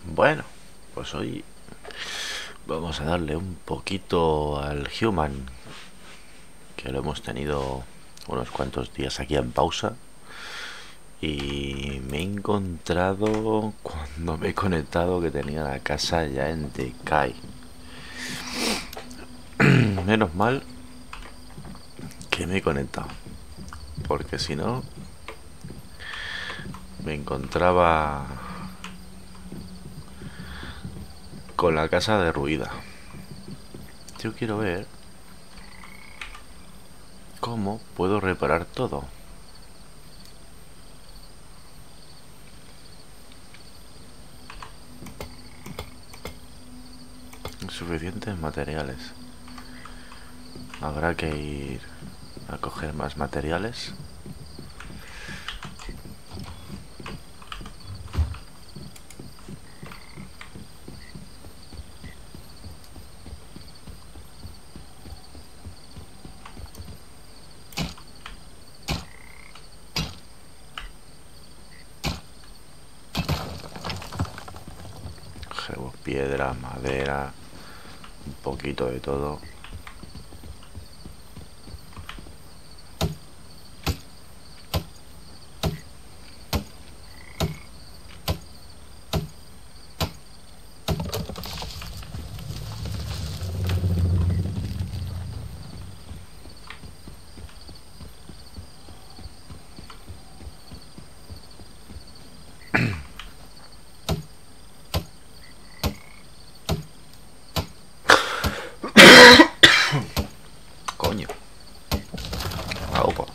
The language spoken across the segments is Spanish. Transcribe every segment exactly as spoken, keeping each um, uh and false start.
Bueno, pues hoy vamos a darle un poquito al Human, que lo hemos tenido unos cuantos días aquí en pausa. Y me he encontrado cuando me he conectado que tenía la casa ya en decay. Menos mal que me he conectado, porque si no me encontraba con la casa derruida. Yo quiero ver cómo puedo reparar todo. Suficientes materiales. Habrá que ir a coger más materiales. Cogemos piedra, madera, un poquito de todo. Coño. Agua.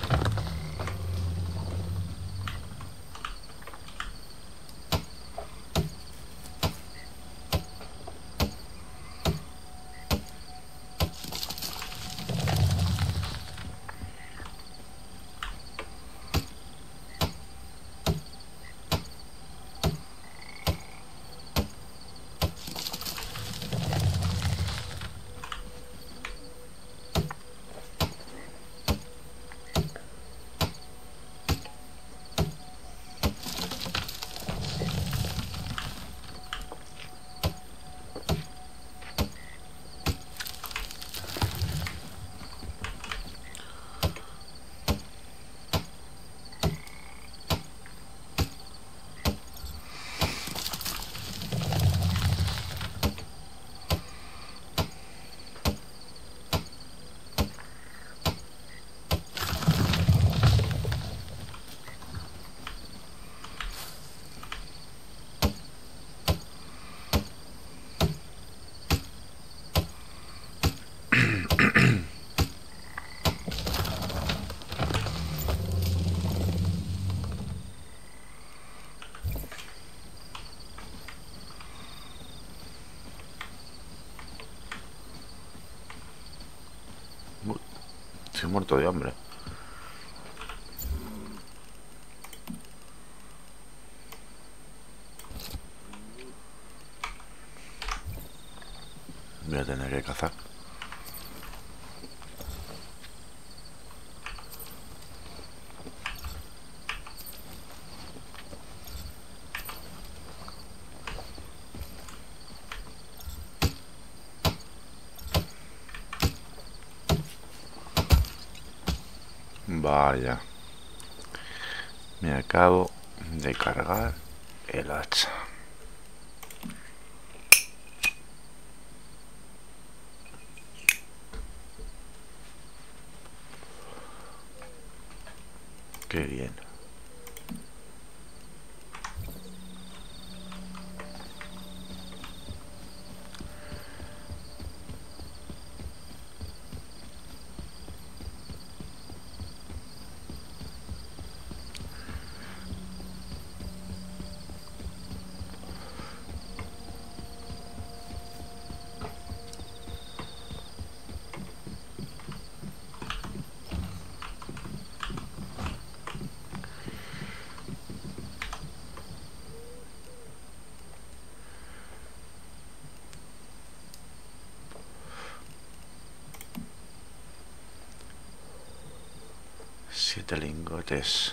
Estoy muerto de hambre. Voy a tener que cazar. Vaya. Me acabo de cargar el hacha. Qué bien. Siete lingotes.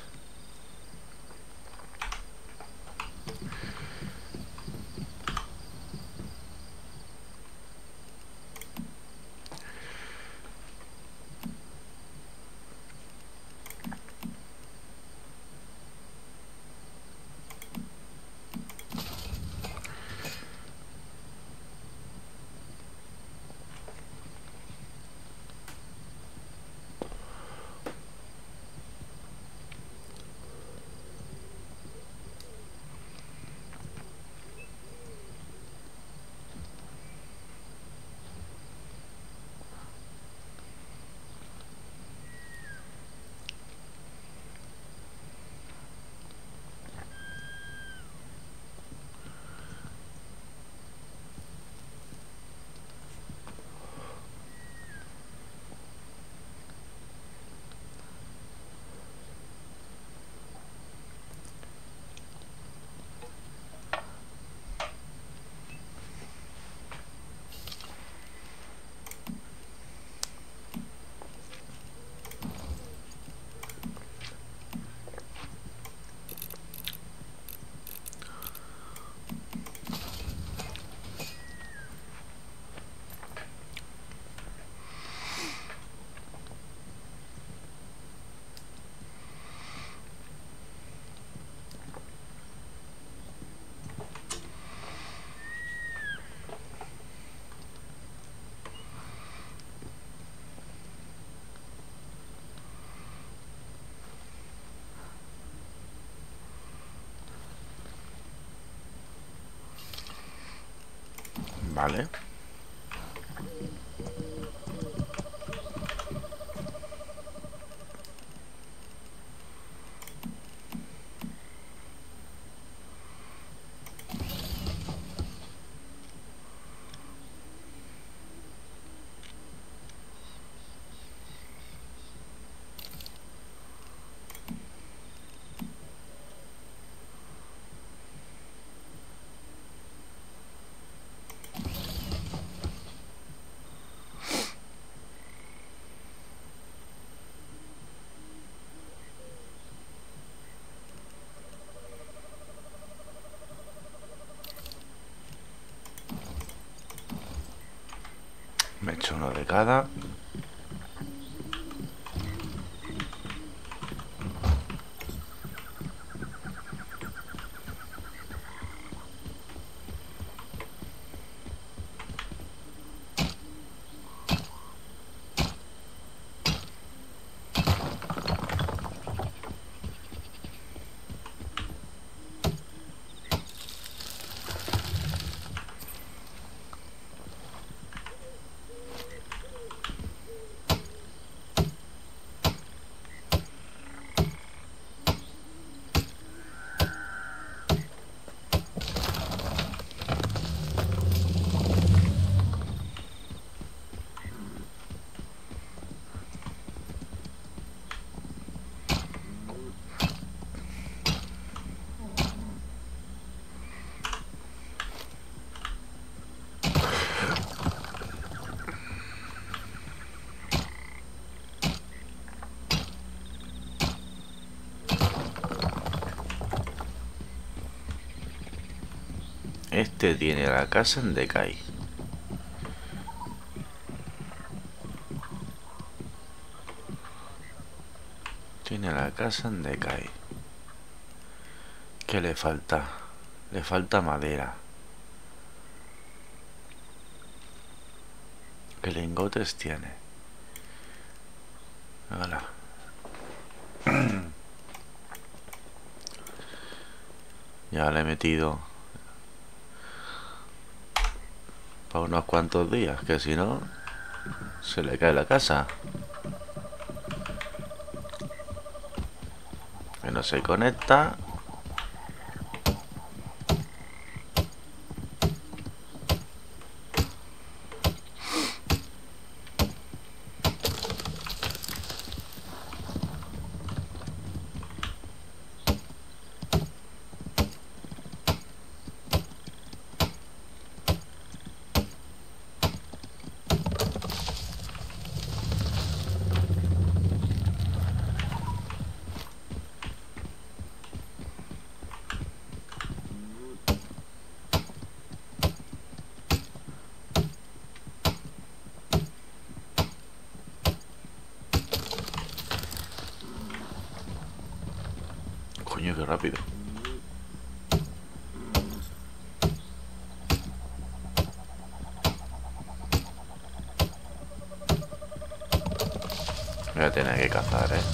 Vale. Me echo uno de cada. Este tiene la casa en Decay. Tiene la casa en Decay. ¿Qué le falta? Le falta madera. ¿Qué lingotes tiene? Hola. Ya le he metido para unos cuantos días, que si no se le cae la casa. Que no se conecta. Coño, qué rápido. Voy a tener que cazar, eh.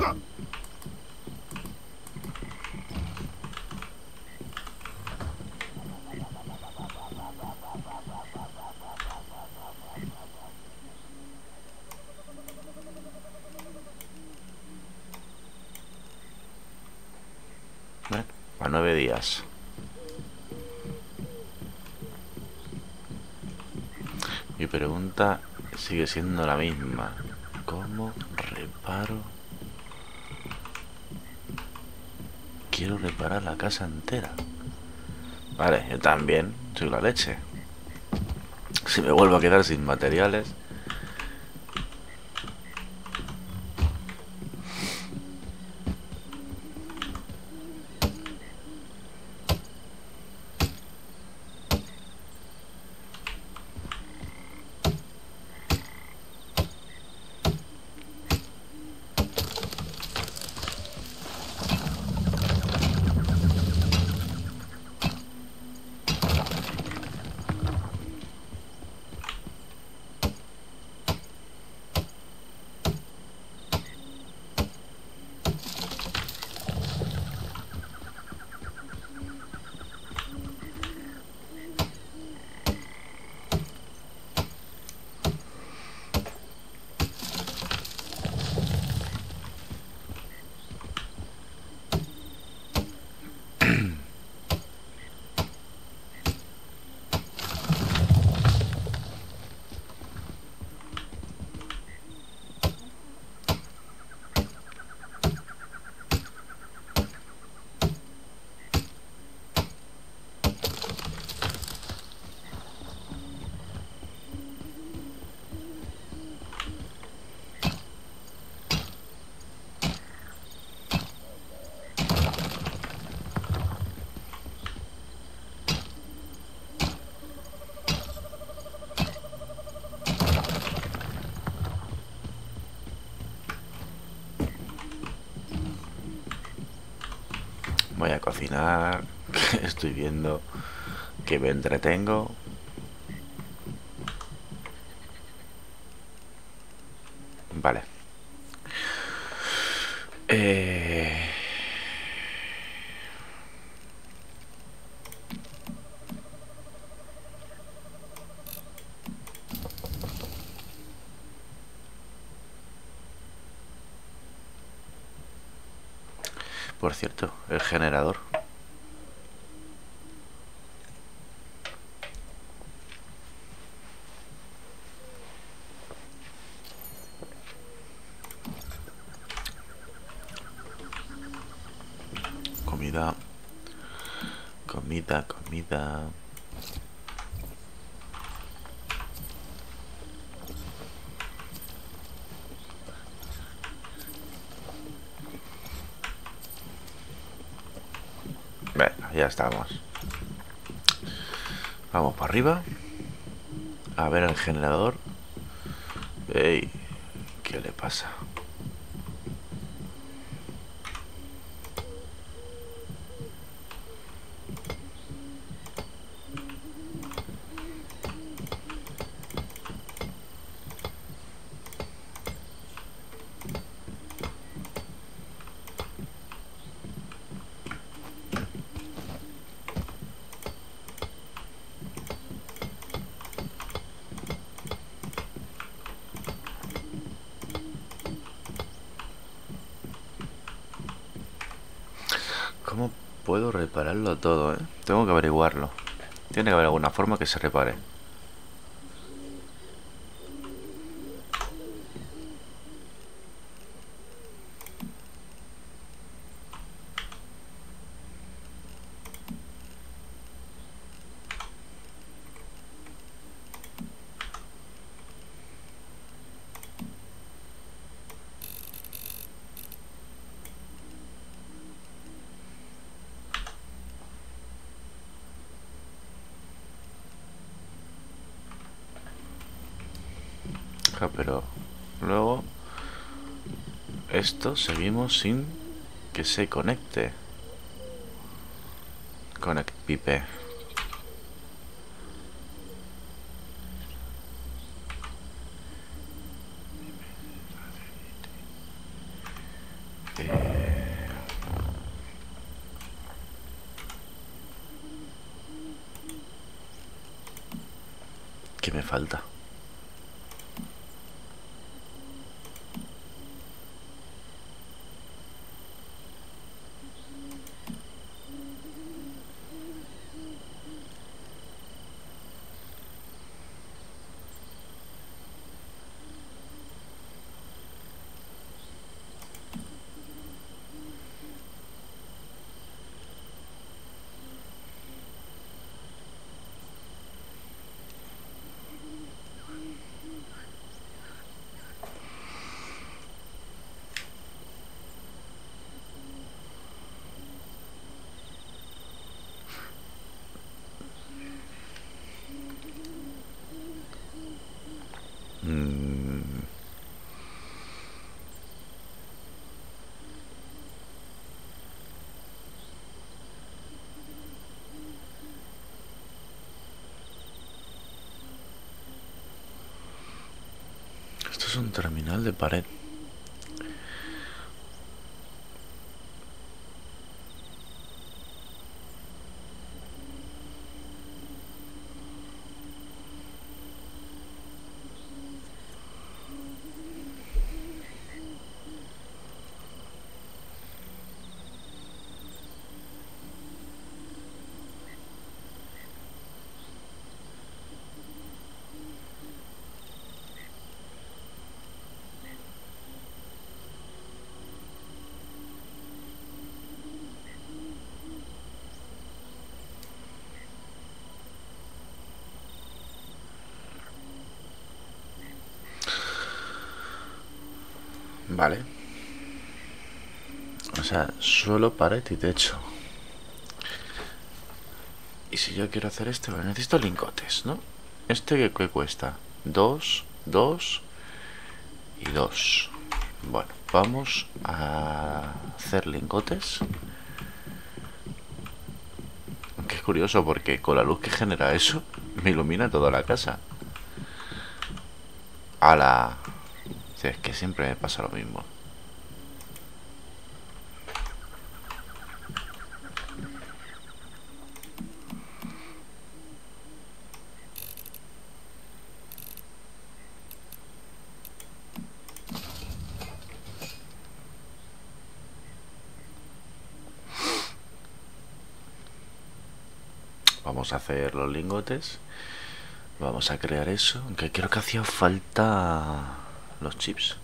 Bueno, a nueve días. Mi pregunta sigue siendo la misma. ¿Cómo reparo? Quiero reparar la casa entera. Vale, yo también soy la leche. Si me vuelvo a quedar sin materiales. Voy a cocinar. Estoy viendo que me entretengo. Vale. Eh... Por cierto, el generador. Comida. Comida, comida. Bueno, ya estamos. Vamos para arriba. A ver el generador. Ey, ¿qué le pasa? ¿Cómo puedo repararlo todo, eh? Tengo que averiguarlo. Tiene que haber alguna forma que se repare. Ja, pero luego esto seguimos sin que se conecte. Connect pipe. ¿Qué me falta? Mm. Esto es un terminal de pared. Vale. O sea, solo pared y techo. Y si yo quiero hacer este, bueno, necesito lingotes, ¿no? ¿Este qué, qué cuesta? Dos, dos y dos. Bueno, vamos a hacer lingotes. Aunque es curioso porque con la luz que genera eso, me ilumina toda la casa. ¡Hala! Sí, es que siempre me pasa lo mismo. Vamos a hacer los lingotes. Vamos a crear eso. Aunque creo que hacía falta los chips.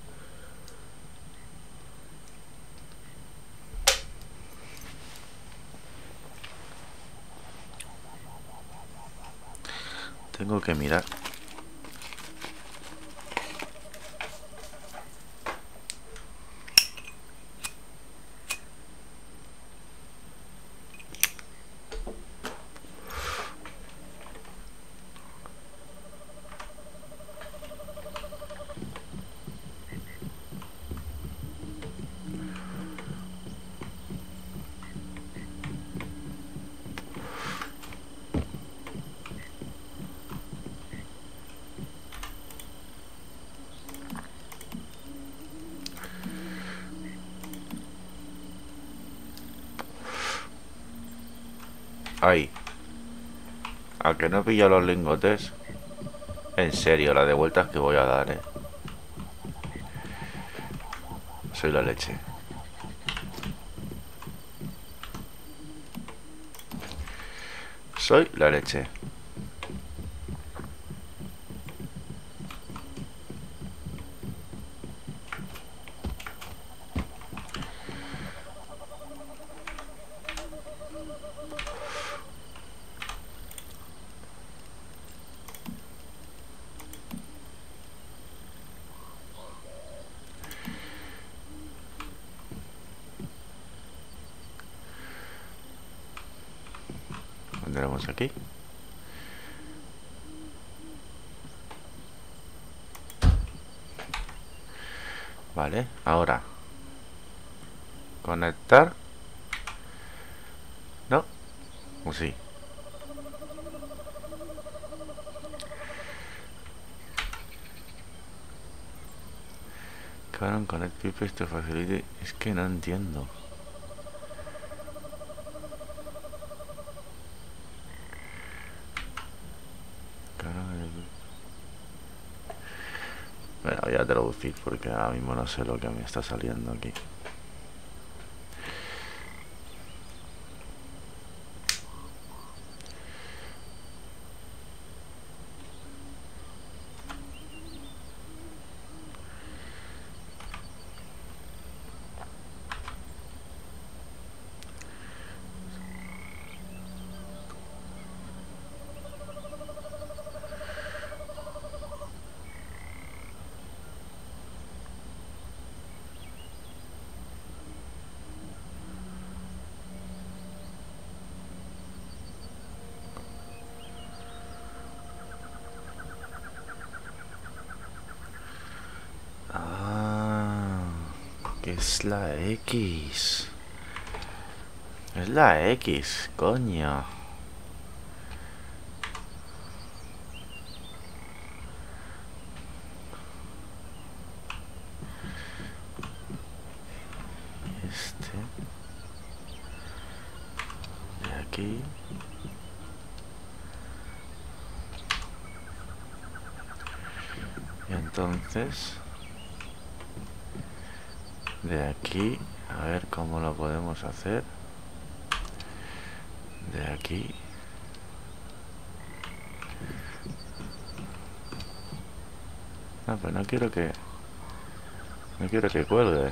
Tengo que mirar. Ahí. ¿A que no he pillado los lingotes? En serio, la de vueltas que voy a dar, eh. Soy la leche. Soy la leche. Pondremos aquí. Vale, ahora conectar. No, o sí. Cabrón, connect pipes to facility. Es que no entiendo. Cabrón, Bueno, voy a traducir porque ahora mismo no sé lo que me está saliendo aquí. Ah, que es la X. Es la X, coño. Este. De aquí. Y entonces... de aquí, a ver cómo lo podemos hacer. De aquí. No, pues no quiero que... No quiero que cuelgue.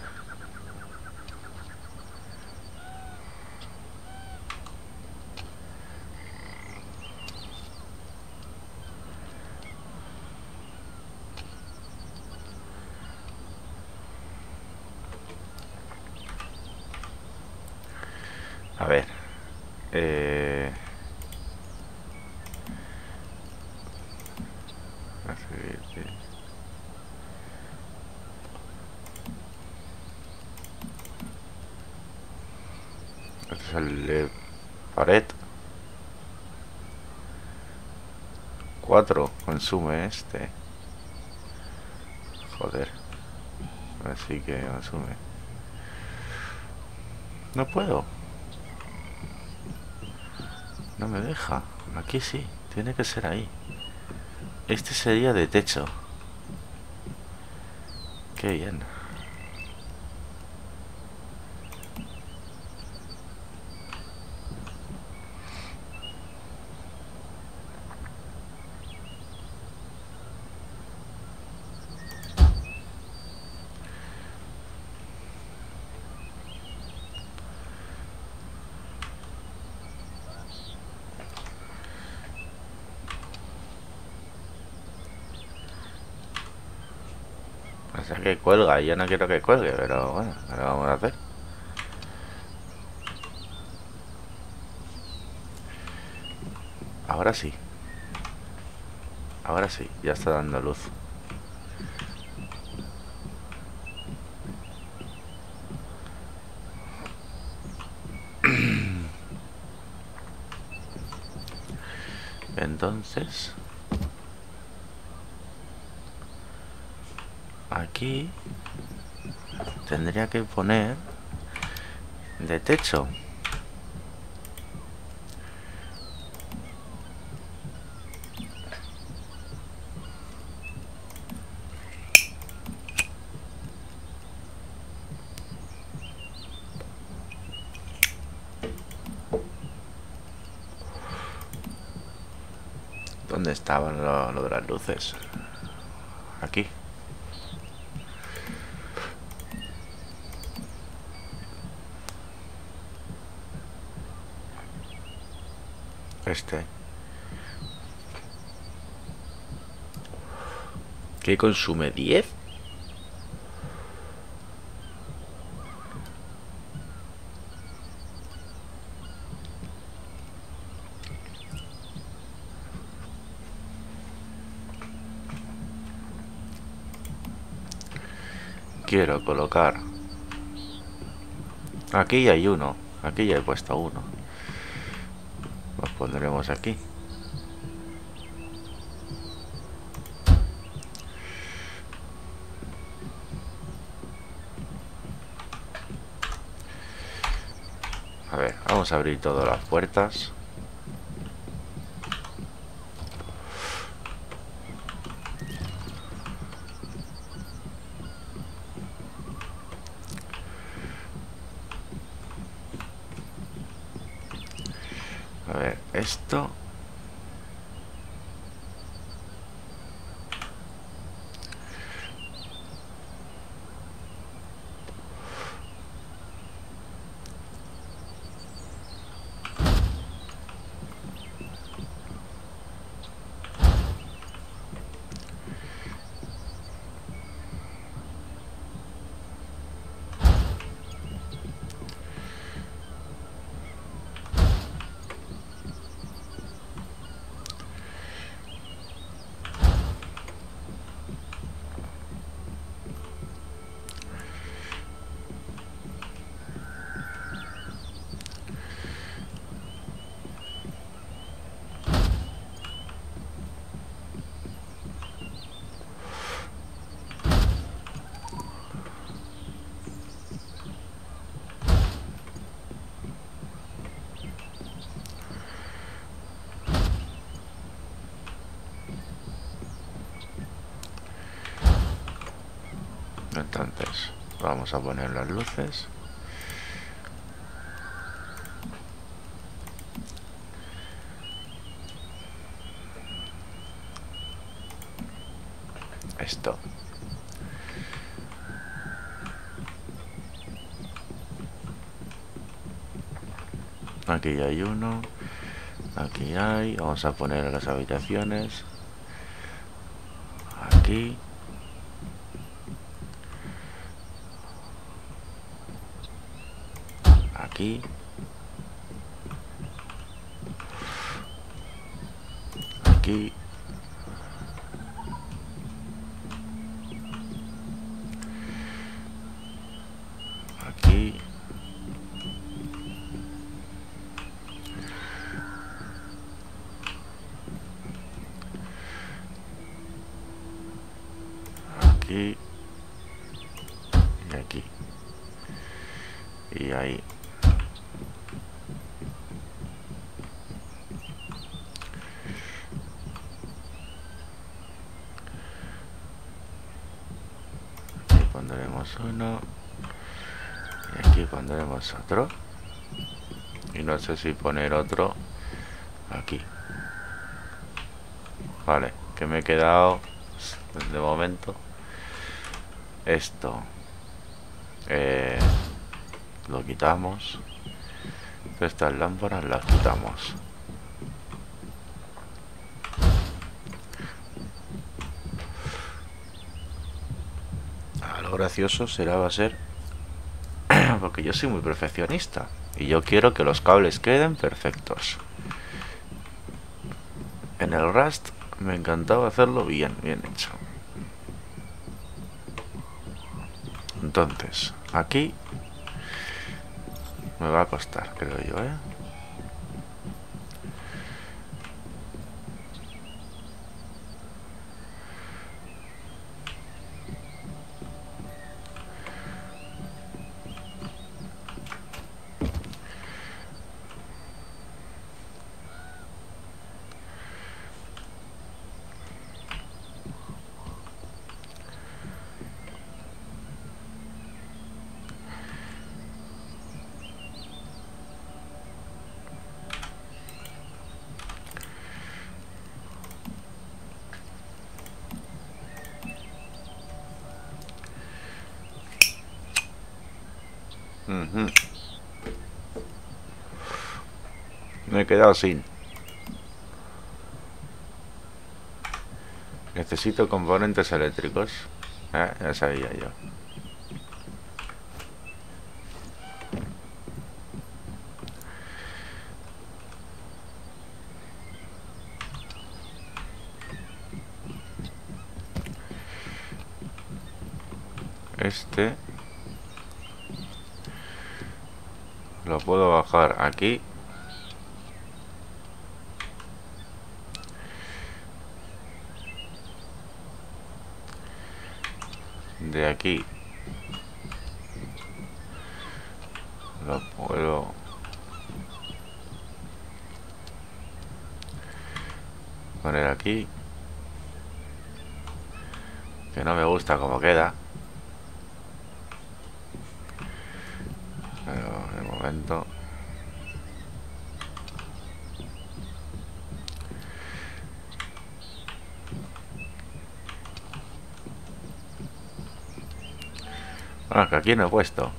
A ver. Eh... Este es el de pared. Cuatro consume este. Joder. Así que consume. No puedo. No me deja. Aquí sí. Tiene que ser ahí. Este sería de techo. Qué bien. O sea que cuelga. Yo no quiero que cuelgue, pero bueno, ¿qué le vamos a hacer? Ahora sí. Ahora sí, ya está dando luz. Entonces... aquí... tendría que poner... de techo. ¿Dónde estaban lo, lo de las luces? Aquí. Este. ¿Qué consume? ¿diez? Quiero colocar... aquí ya hay uno. Aquí ya he puesto uno. Los pondremos aquí. A ver, vamos a abrir todas las puertas. esto. Entonces vamos a poner las luces. Esto. Aquí hay uno. Aquí hay. Vamos a poner las habitaciones. Aquí. Aquí. Aquí. Aquí. Aquí. Y aquí. Y ahí. Pondremos uno y aquí pondremos otro, y no sé si poner otro aquí. Vale, que me he quedado de momento esto, eh, lo quitamos. Estas lámparas las quitamos. Lo gracioso será va a ser porque yo soy muy perfeccionista y yo quiero que los cables queden perfectos. En el Rust me encantaba hacerlo bien, bien hecho. Entonces, aquí me va a costar, creo yo, ¿eh? Uh-huh. Me he quedado sin. Necesito componentes eléctricos. Eh, ya sabía yo. Este lo puedo bajar aquí. De aquí lo puedo poner aquí, que no me gusta como queda, pero de momento Ah, que aquí no he puesto.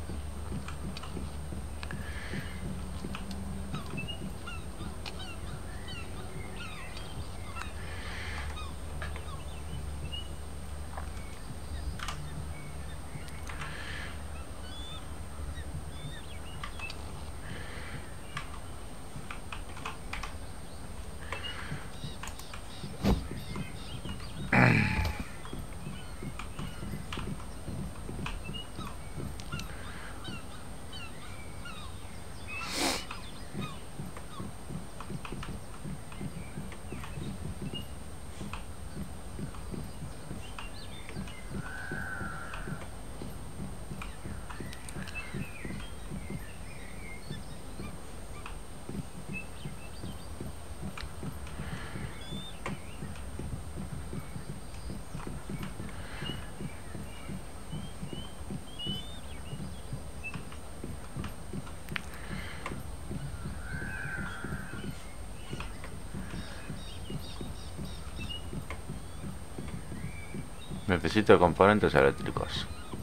Necesito componentes eléctricos.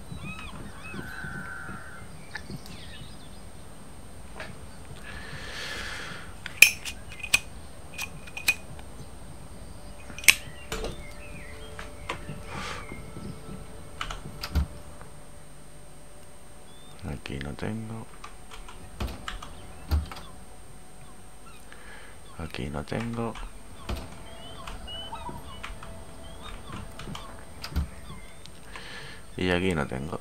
Aquí no tengo. Aquí no tengo. Y aquí no tengo.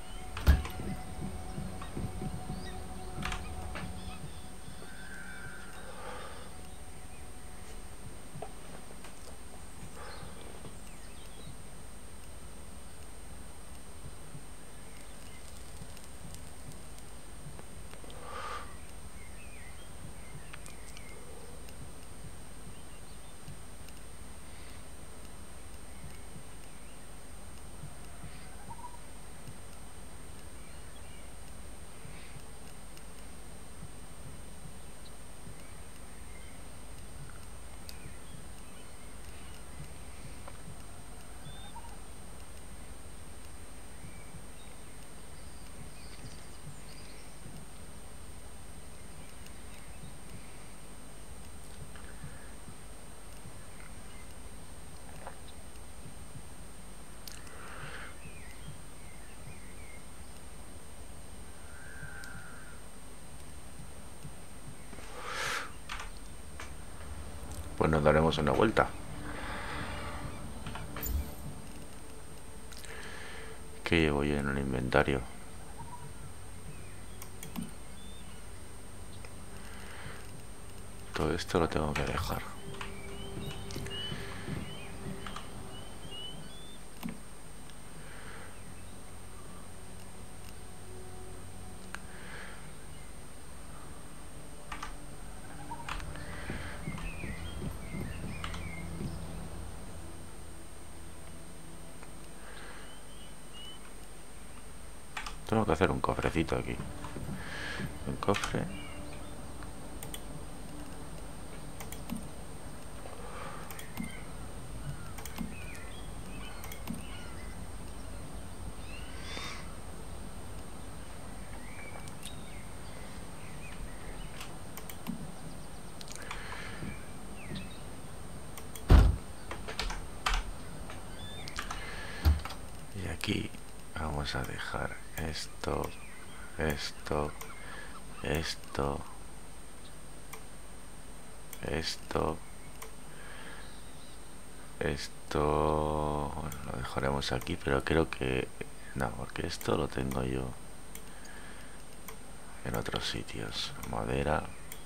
Pues nos daremos una vuelta. ¿Qué llevo yo en el inventario? Todo esto lo tengo que dejar. Tengo que hacer un cofrecito aquí. Un cofre. Y aquí vamos a dejar esto, esto, esto, esto, esto. Bueno, lo dejaremos aquí, pero creo que no, porque esto lo tengo yo en otros sitios. Madera,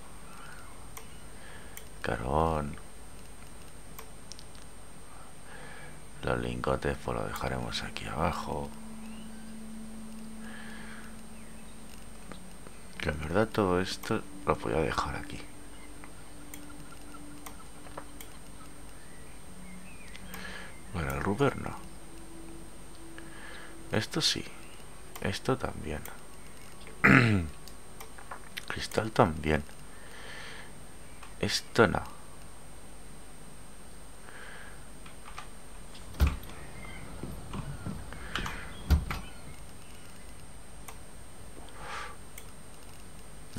carbón. Los lingotes pues lo dejaremos aquí abajo. Que en verdad todo esto lo voy a dejar aquí. Bueno, el rubber no. Esto sí. Esto también. Cristal también. Esto no.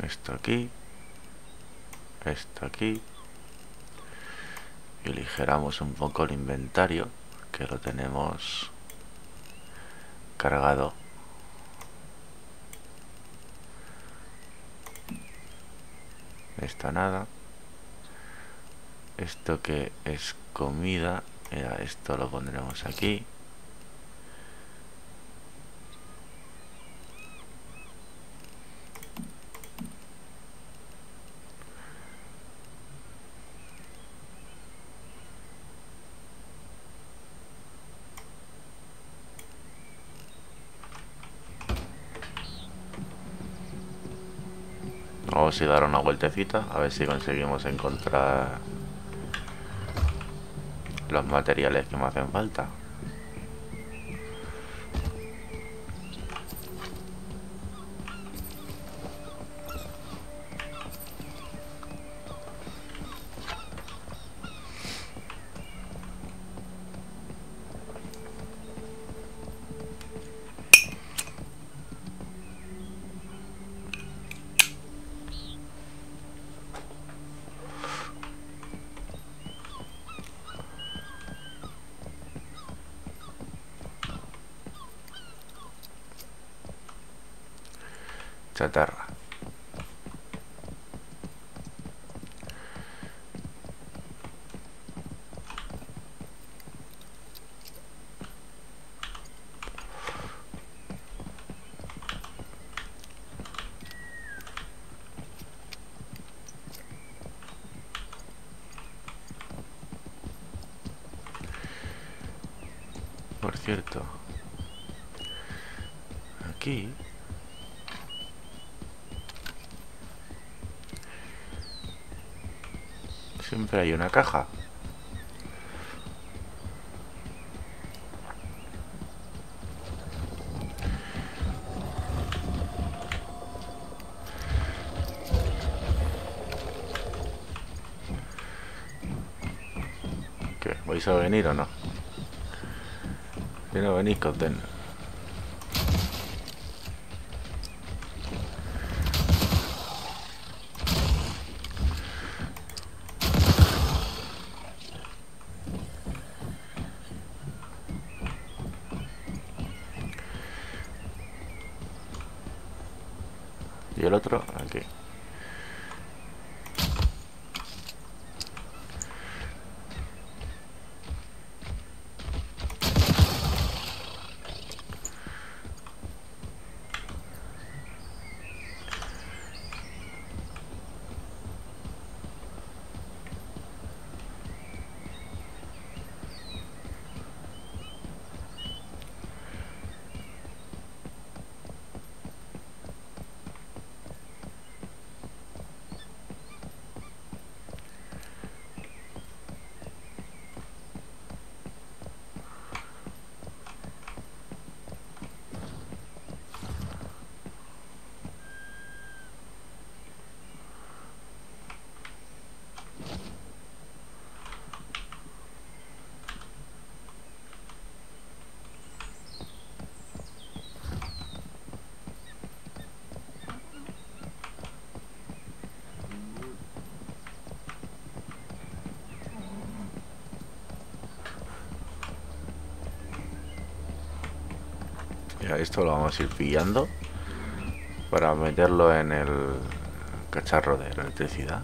Esto aquí. Esto aquí. Y aligeramos un poco el inventario, que lo tenemos cargado. Esto nada. Esto que es comida, mira, esto lo pondremos aquí. Vamos a dar una vueltecita a ver si conseguimos encontrar los materiales que me hacen falta. Chatarra. Por cierto, aquí siempre hay una caja. ¿Qué? ¿Vais a venir o no? Si no venís, contén. Y el otro aquí. Ya, esto lo vamos a ir pillando para meterlo en el cacharro de la electricidad.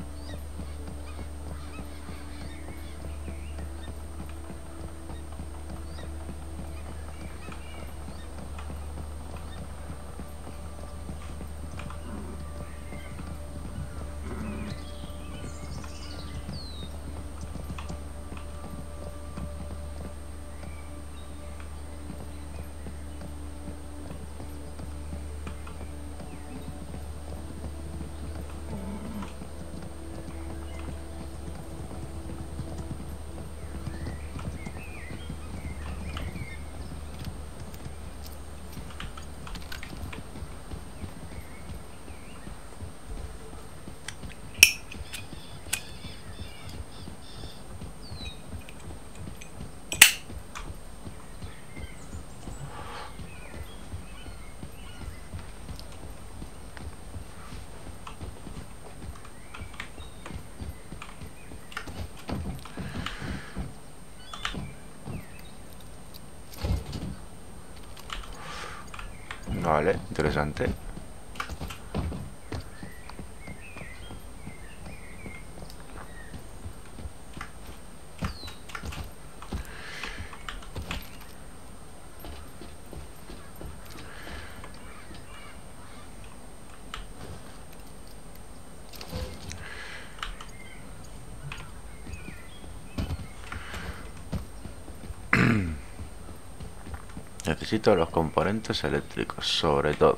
Vale, interesante. Necesito los componentes eléctricos, sobre todo.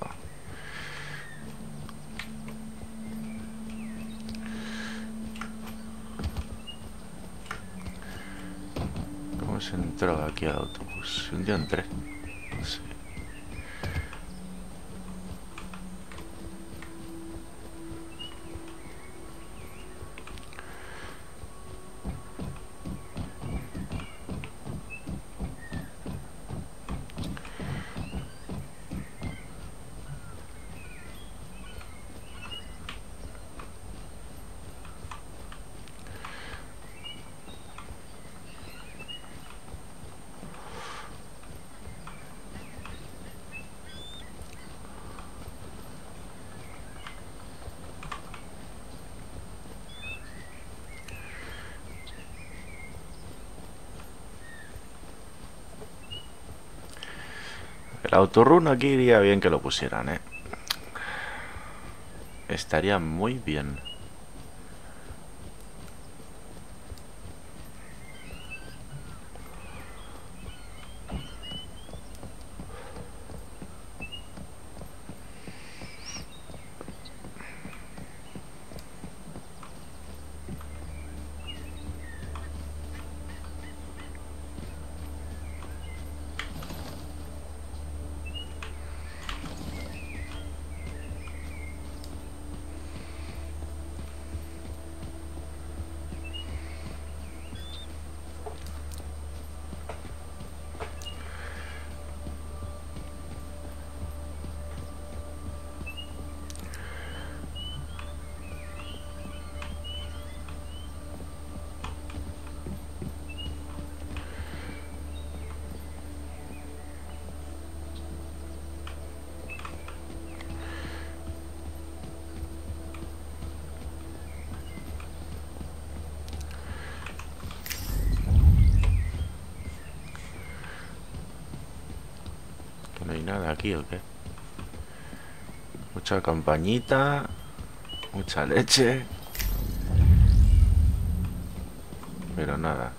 ¿Cómo se entró aquí al autobús? Un día entré. Sí. El autorun aquí iría bien que lo pusieran, ¿eh? Estaría muy bien. ¿No hay nada aquí o qué? Mucha campañita, mucha leche, pero nada.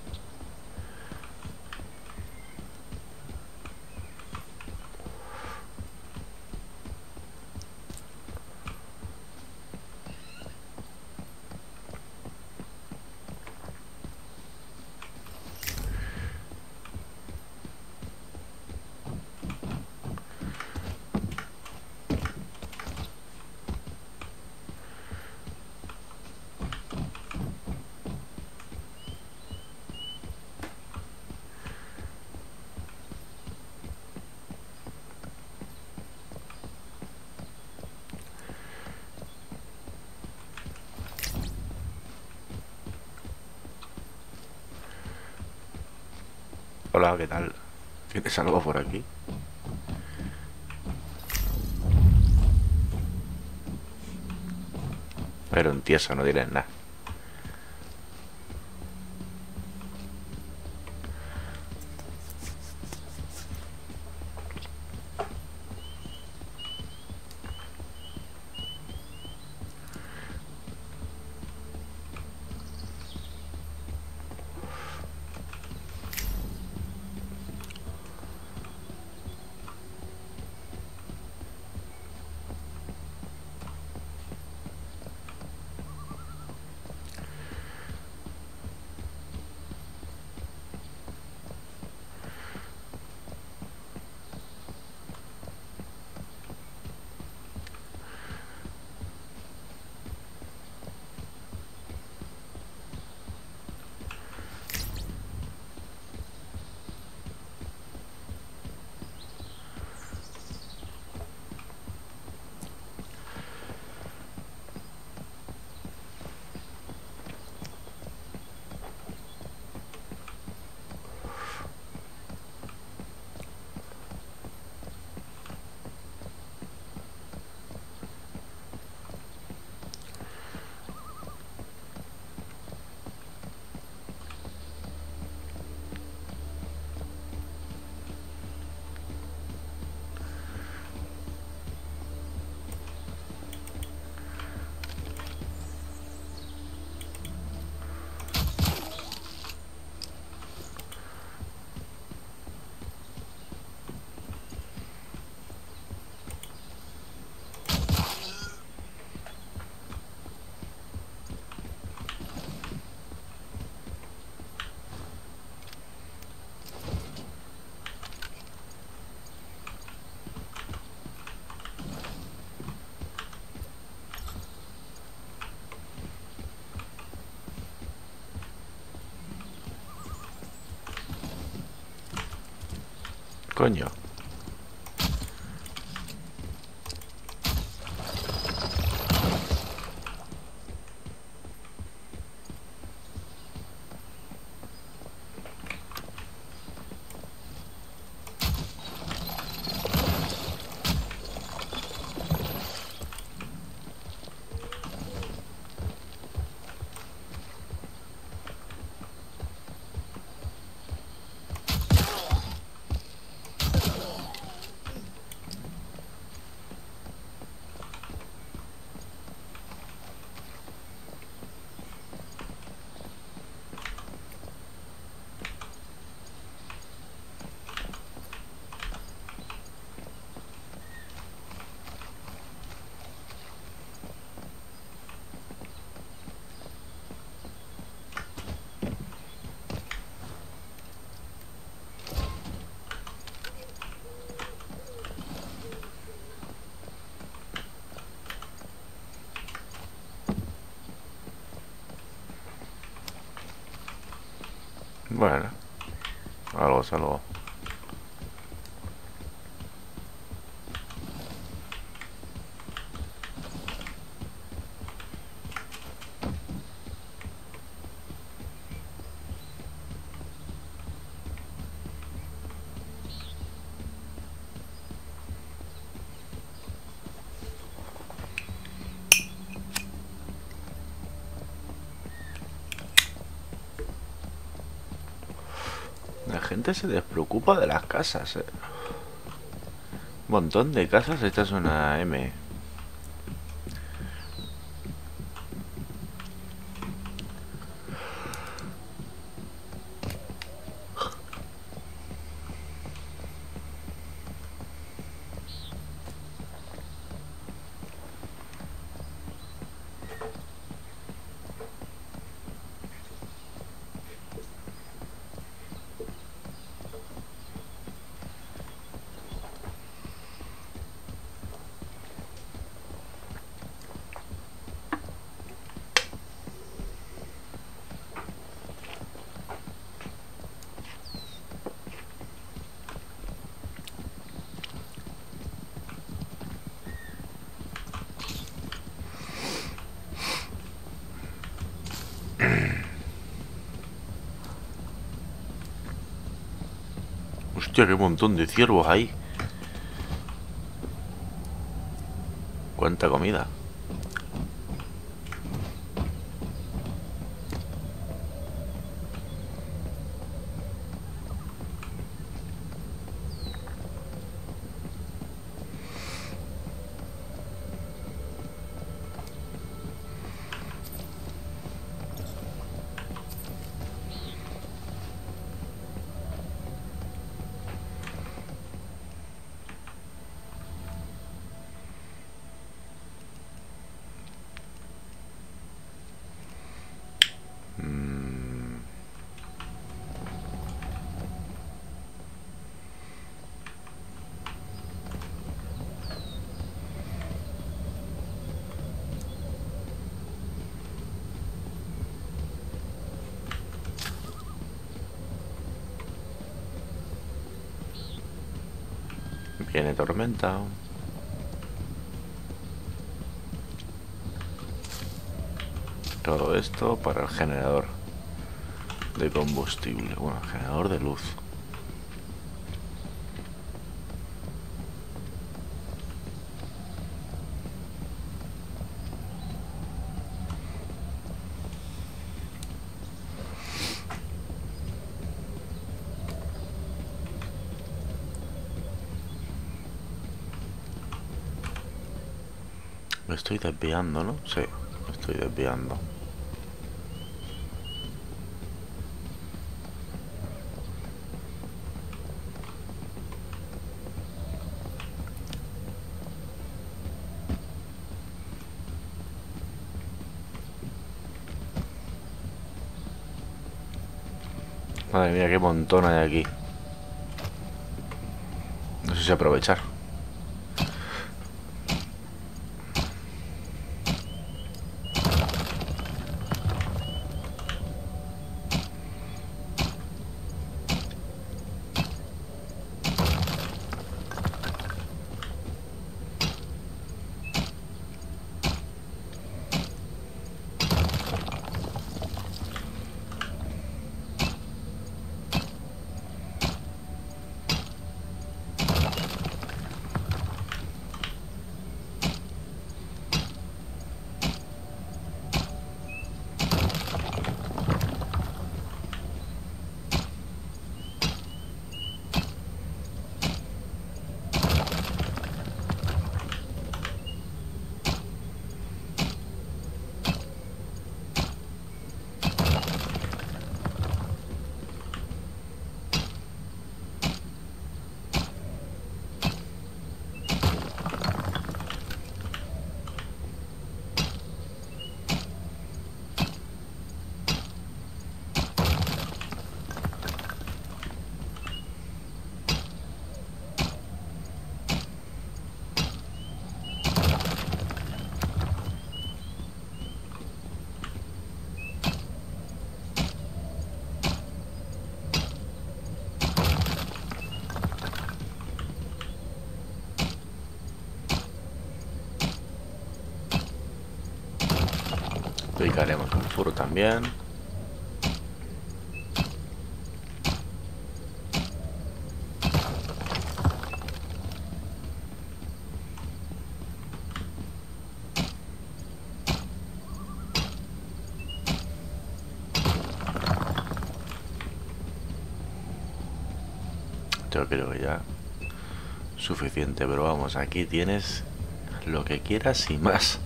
Hola, ¿qué tal? ¿Tienes algo por aquí? Pero un tieso, no diré nada. Coño. Bueno, algo es algo. La gente se despreocupa de las casas, eh. Un montón de casas hechas una M. Hostia, qué montón de ciervos hay. Cuánta comida. Viene tormenta. Todo esto para el generador de combustible. Bueno, el generador de luz. Me estoy desviando, ¿no? Sí, me estoy desviando. Madre mía, qué montón hay aquí. No sé si aprovechar. Picaremos un furo también. Yo creo que ya suficiente, pero vamos, aquí tienes lo que quieras y más.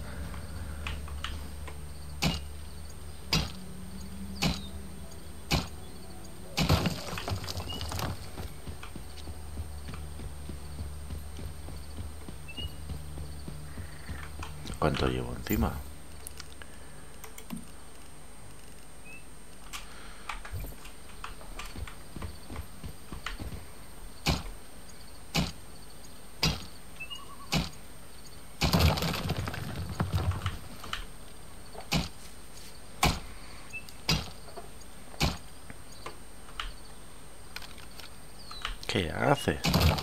¿Cuánto llevo encima? ¿Qué hace?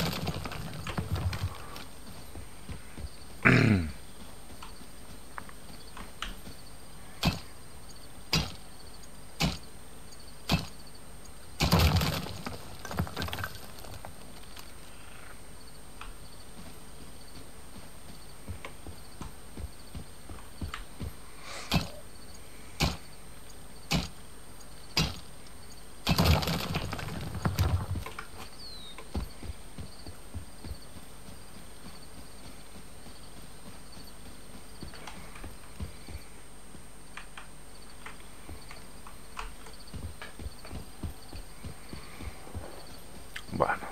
Bueno.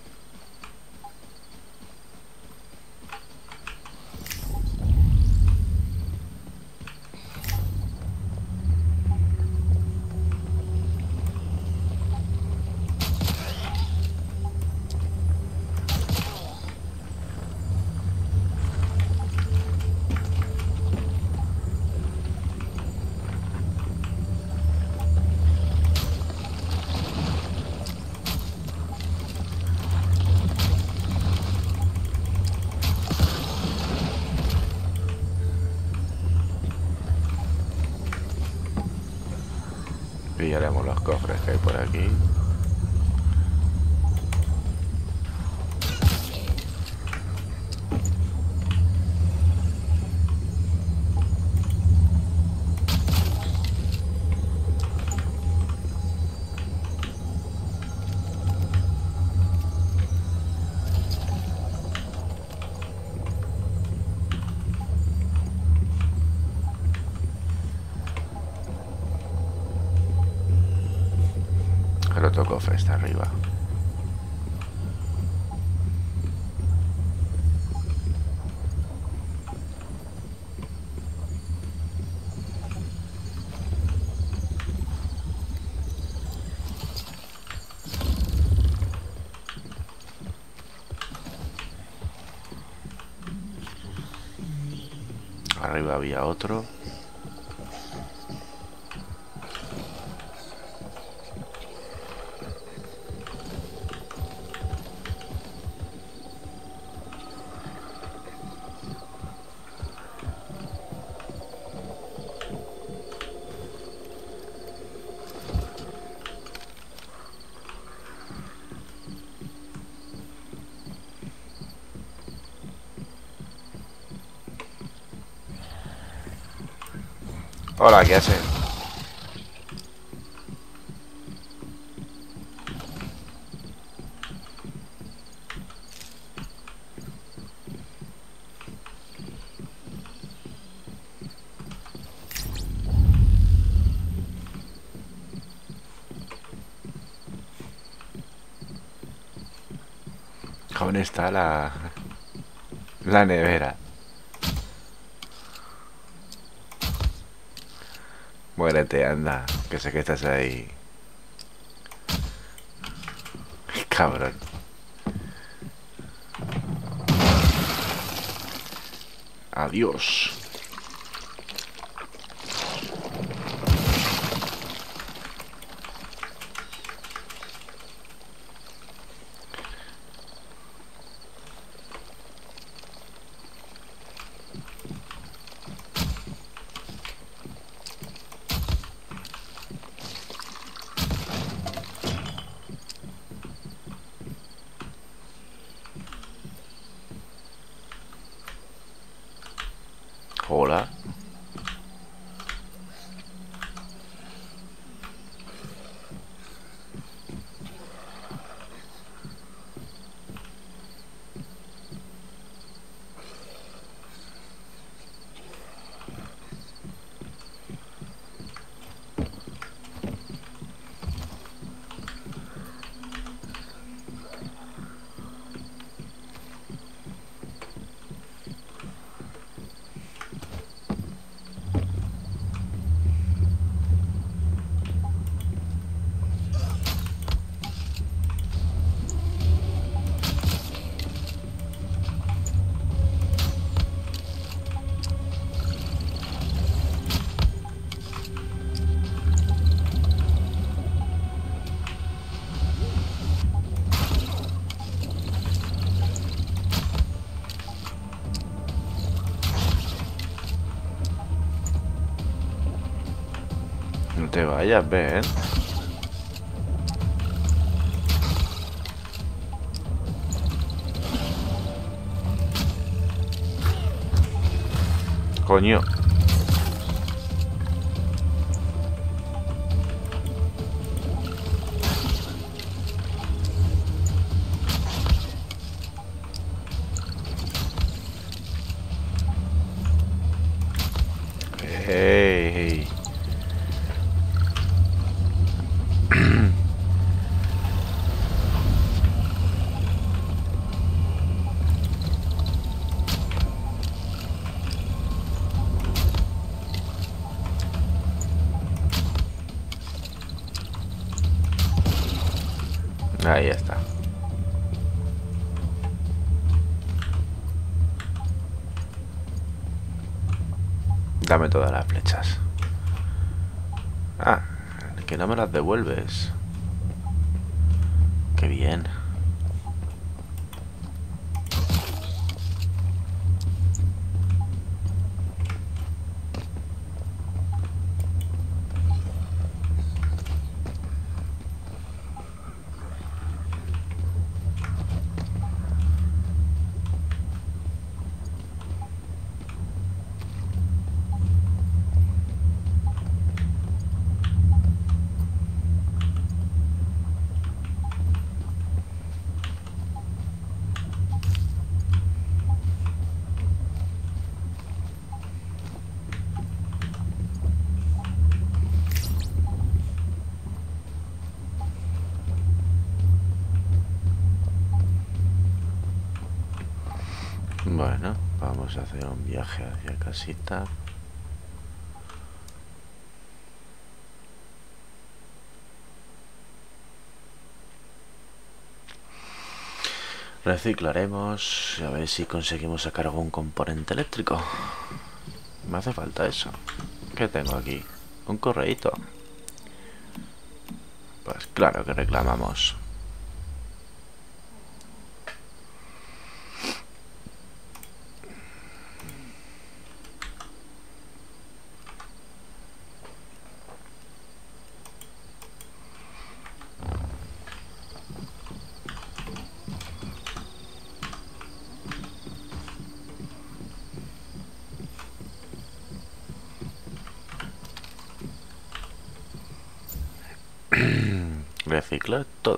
Pillaremos los cofres que hay por aquí. El otro cofre está arriba. Arriba había otro. Hola, ¿qué hace? Aún está la... la nevera. Muérete, anda, que sé que estás ahí. Cabrón. Adiós. Hola. No te vayas, ven. Coño. Hey. Ahí está. Dame todas las flechas. Ah, que no me las devuelves. Qué bien. Bueno, vamos a hacer un viaje hacia casita. Reciclaremos a ver si conseguimos sacar algún componente eléctrico. Me hace falta eso. ¿Qué tengo aquí? Un correíto. Pues claro que reclamamos. Reciclar todo.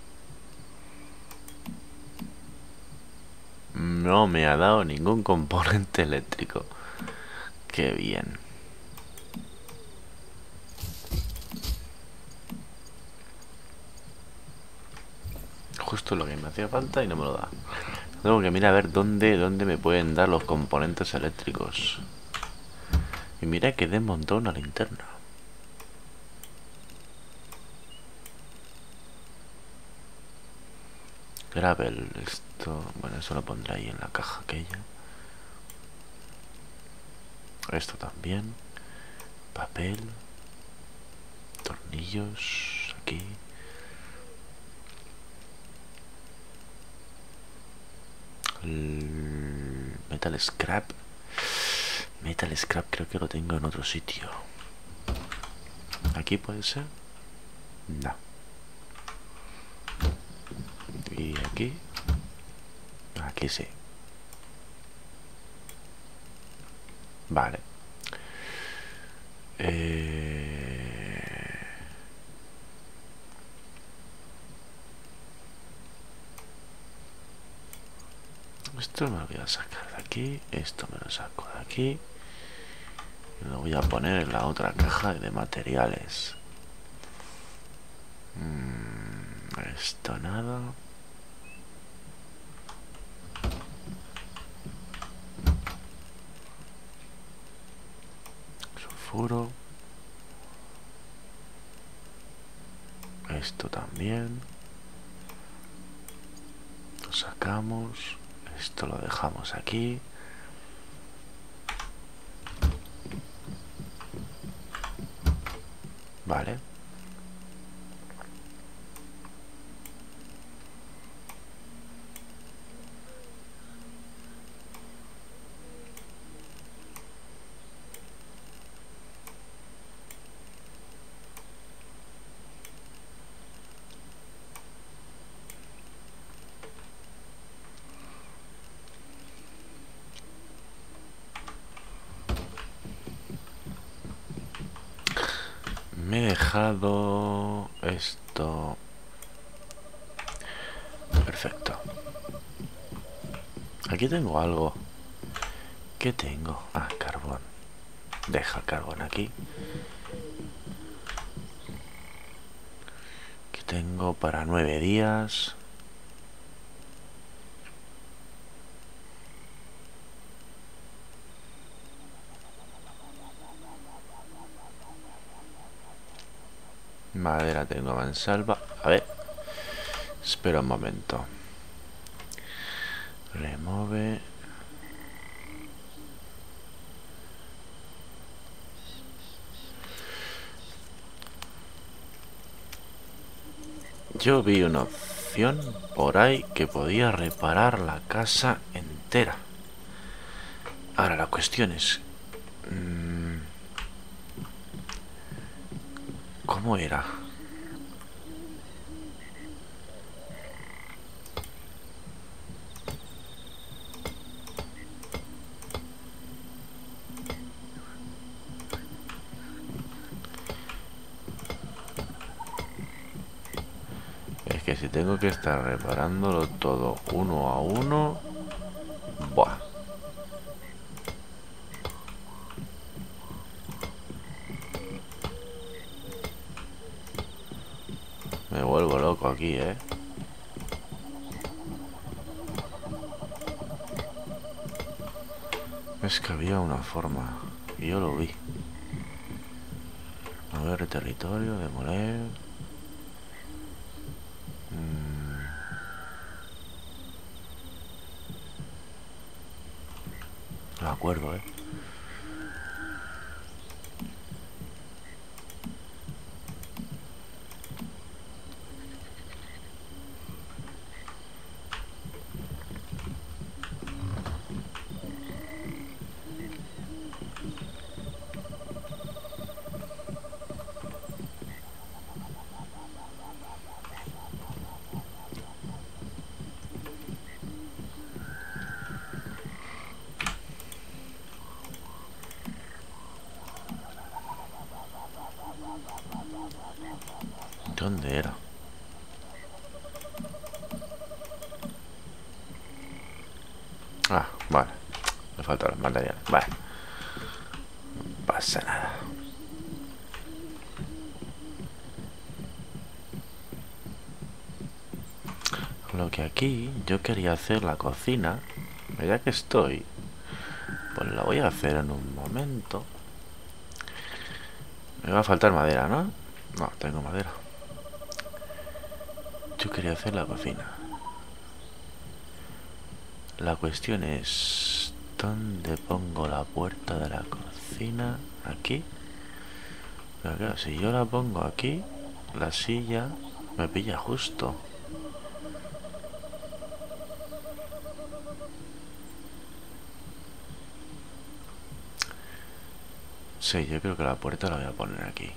No me ha dado ningún componente eléctrico. Qué bien. Justo lo que me hacía falta y no me lo da. Tengo que mirar a ver dónde, dónde me pueden dar los componentes eléctricos. Y mira que desmontó una linterna. Gravel, esto... Bueno, eso lo pondré ahí en la caja aquella. Esto también. Papel. Tornillos. Aquí. El metal scrap. Metal scrap creo que lo tengo en otro sitio. ¿Aquí puede ser? No. ¿Y aquí? Aquí sí. Vale. Eh... Esto me lo voy a sacar de aquí. Esto me lo saco de aquí. Y lo voy a poner en la otra caja de materiales. Mm, esto nada. Sulfuro. Esto también. Lo sacamos. Esto lo dejamos aquí. Vale. Me he dejado esto. Perfecto. Aquí tengo algo. ¿Qué tengo? Ah, carbón. Deja el carbón aquí. ¿Qué tengo para nueve días? Madera tengo mansalva. A ver. Espera un momento. Remove. Yo vi una opción por ahí que podía reparar la casa entera. Ahora la cuestión es... Mmm, ¿cómo era? Es que si tengo que estar reparándolo todo uno a uno... Buah. Me vuelvo loco aquí, ¿eh? Es que había una forma. Y yo lo vi. A ver, territorio, demoler... Mm. No me acuerdo, ¿eh? ¿Dónde era? Ah, vale. Me faltan los materiales. Vale. No pasa nada. Lo que aquí yo quería hacer la cocina. Ya que estoy, pues la voy a hacer en un momento. Me va a faltar madera, ¿no? No, tengo madera. Yo quería hacer la cocina. La cuestión es... ¿dónde pongo la puerta de la cocina? ¿Aquí? Pero claro, si yo la pongo aquí, la silla me pilla justo. Sí, yo creo que la puerta la voy a poner aquí.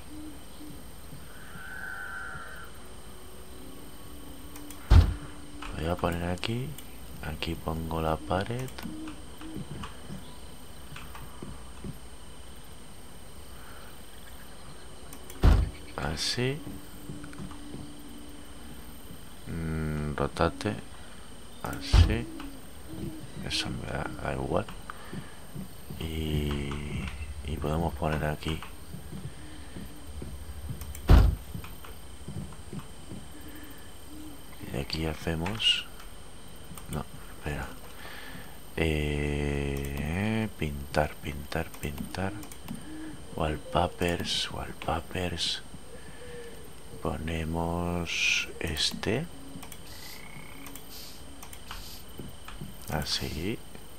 La voy a poner aquí. Aquí pongo la pared. Así. Mm, rotate. Así. Eso me da, da igual. Y, y podemos poner aquí. Y aquí hacemos... No, espera. Eh, pintar, pintar, pintar. Wallpapers, wallpapers. Ponemos este. Así.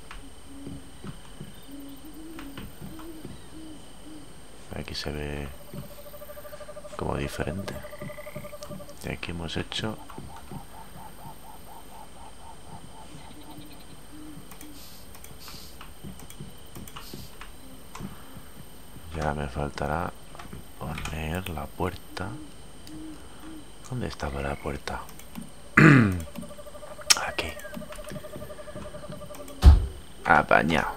Aquí se ve como diferente. Y aquí hemos hecho... Y ahora me faltará poner la puerta. ¿Dónde estaba la puerta? Aquí. Apañado.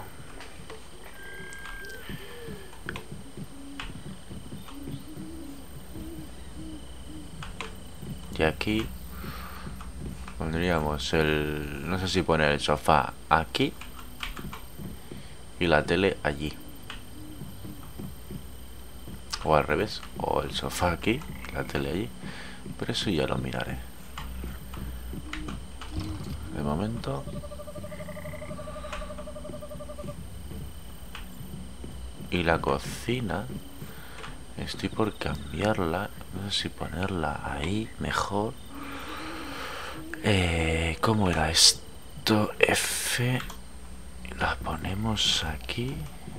Y aquí pondríamos el... No sé si poner el sofá aquí y la tele allí. O al revés. O el sofá aquí, la tele allí. Pero eso ya lo miraré. De momento... Y la cocina... Estoy por cambiarla. No sé si ponerla ahí mejor. Eh, ¿Cómo era esto? F. La ponemos aquí.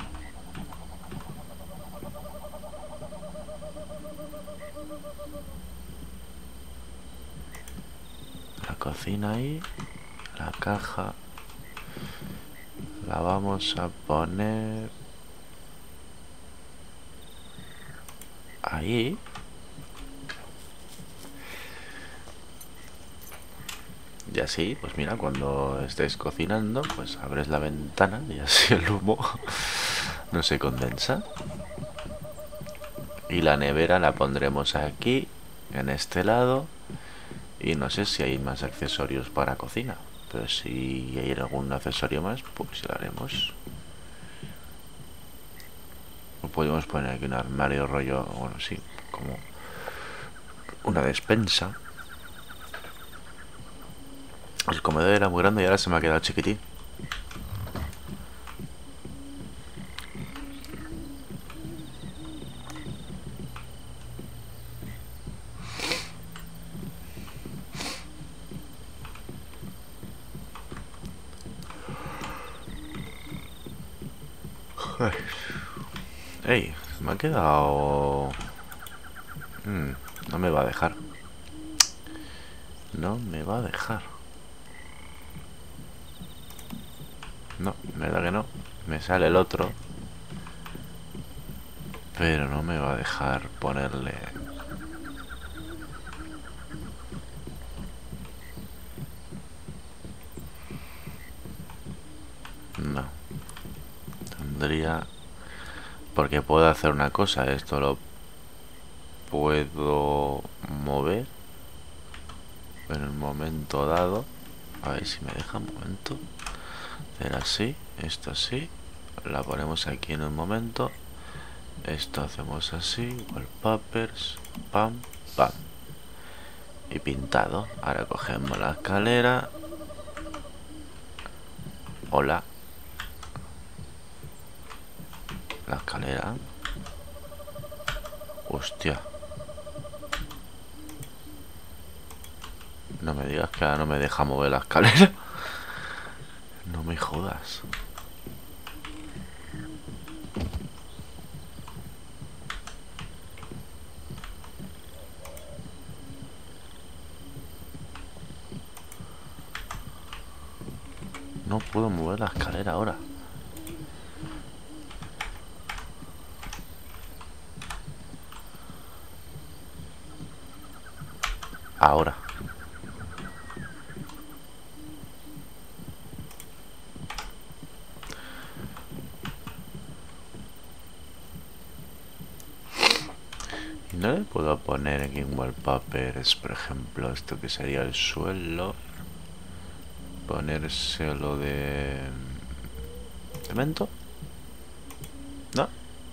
La cocina ahí. La caja. La vamos a poner... Ahí. Y así, pues mira, cuando estés cocinando, pues abres la ventana y así el humo no se condensa. Y la nevera la pondremos aquí, en este lado. Y no sé si hay más accesorios para cocina, pero si hay algún accesorio más, pues lo haremos. O podemos poner aquí un armario rollo, bueno, sí, como una despensa. El comedor era muy grande y ahora se me ha quedado chiquitín. Ey, me ha quedado... Hmm, no me va a dejar. No me va a dejar. No, verdad que no. Me sale el otro. Pero no me va a dejar ponerle... No. Tendría... Porque puedo hacer una cosa. Esto lo puedo mover en el momento dado. A ver si me deja un momento. Hacer así, esto así. La ponemos aquí en un momento. Esto hacemos así. Wallpapers. Pam, pam. Y pintado. Ahora cogemos la escalera. Hola. La escalera. Hostia. No me digas que ahora no me deja mover la escalera. No me jodas. No puedo mover la escalera ahora. Ahora. No le puedo poner aquí en wallpapers, por ejemplo, esto que sería el suelo. Ponérselo de cemento. No.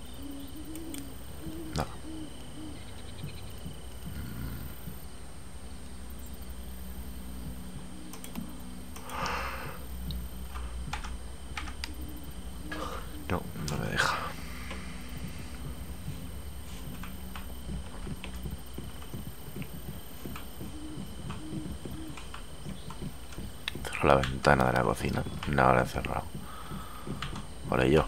No. No, no me deja. Cierro la ventana de la cocina. No la he cerrado. Por ello.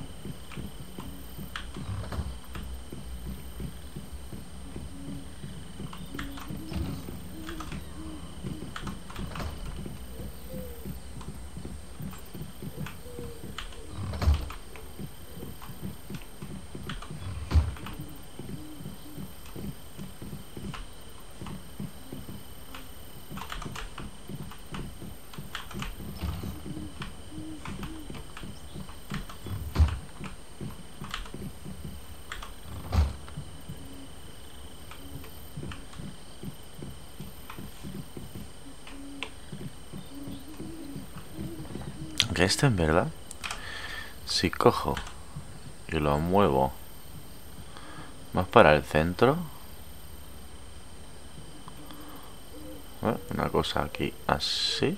Aunque este en verdad, si cojo y lo muevo más para el centro, ¿eh? Una cosa aquí así,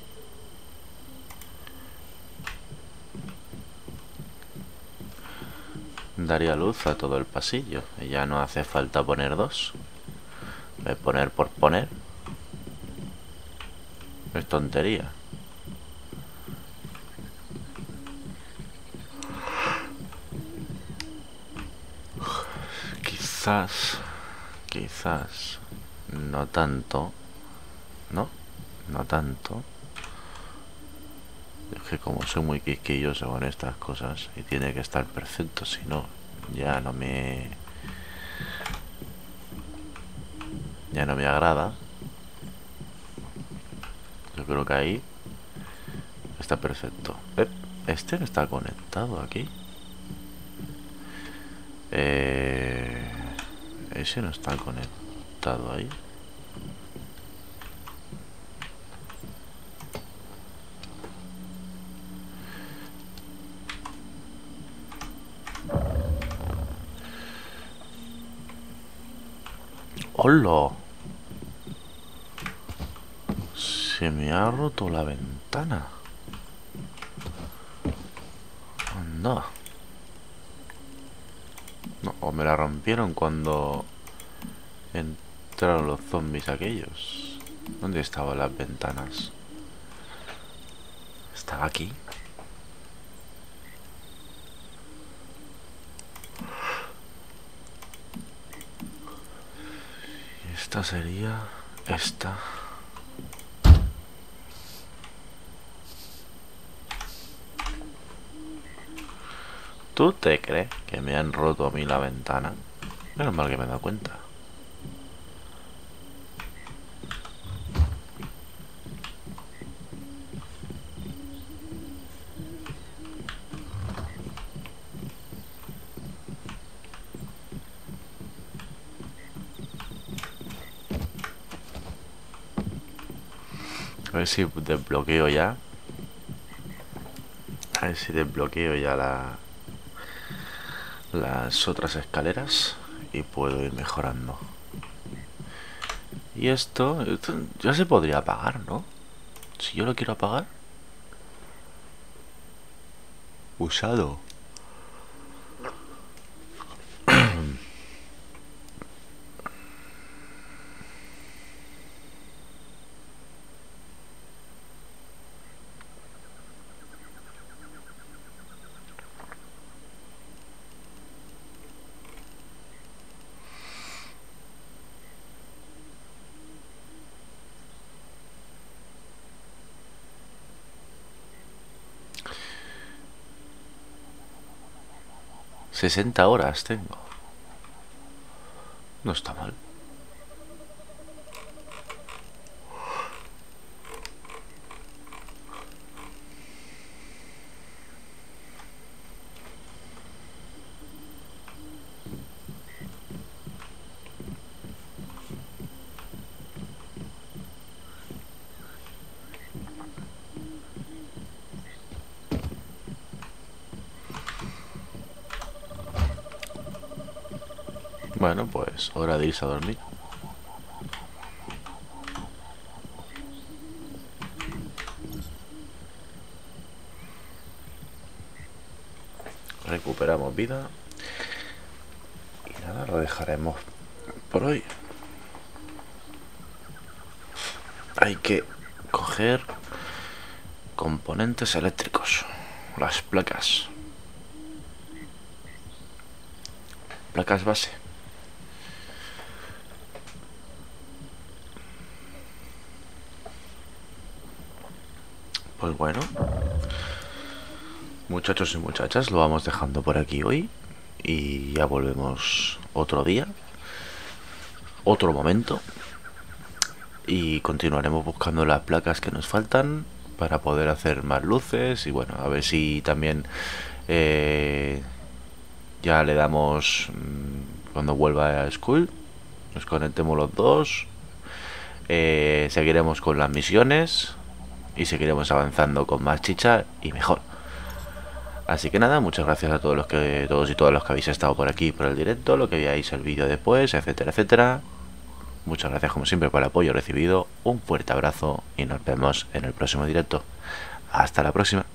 daría luz a todo el pasillo y ya no hace falta poner dos. Voy a poner por poner. Es tontería. Quizás, quizás, no tanto, ¿no? No tanto. Es que como soy muy quisquilloso con estas cosas y tiene que estar perfecto, si no, ya no me... Ya no me agrada. Yo creo que ahí está perfecto. Eh, este no está conectado aquí. Eh, ese no está conectado ahí. ¡Hola! Se me ha roto la ventana. Anda. No, o me la rompieron cuando entraron los zombies aquellos. ¿Dónde estaban las ventanas? Estaba aquí. Y esta sería esta. ¿Tú te crees que me han roto a mí la ventana? Menos mal que me he dado cuenta. A ver si desbloqueo ya. A ver si desbloqueo ya la, las otras escaleras y puedo ir mejorando. Y esto, esto ya se podría apagar, ¿no? Si yo lo quiero apagar. Usado. sesenta horas tengo. No está mal. Bueno, pues hora de irse a dormir. Recuperamos vida. Y nada, lo dejaremos por hoy. Hay que coger componentes eléctricos. Las placas. Placas base. Pues bueno, muchachos y muchachas, lo vamos dejando por aquí hoy. Y ya volvemos otro día, otro momento. Y continuaremos buscando las placas que nos faltan para poder hacer más luces. Y bueno, a ver si también eh, ya le damos mmm, cuando vuelva a school. Nos conectemos los dos. Eh, seguiremos con las misiones. Y seguiremos avanzando con más chicha y mejor. Así que nada, muchas gracias a todos los que todos y todas los que habéis estado por aquí por el directo, lo que veáis el vídeo después, etcétera, etcétera. Muchas gracias como siempre por el apoyo recibido. Un fuerte abrazo y nos vemos en el próximo directo. Hasta la próxima.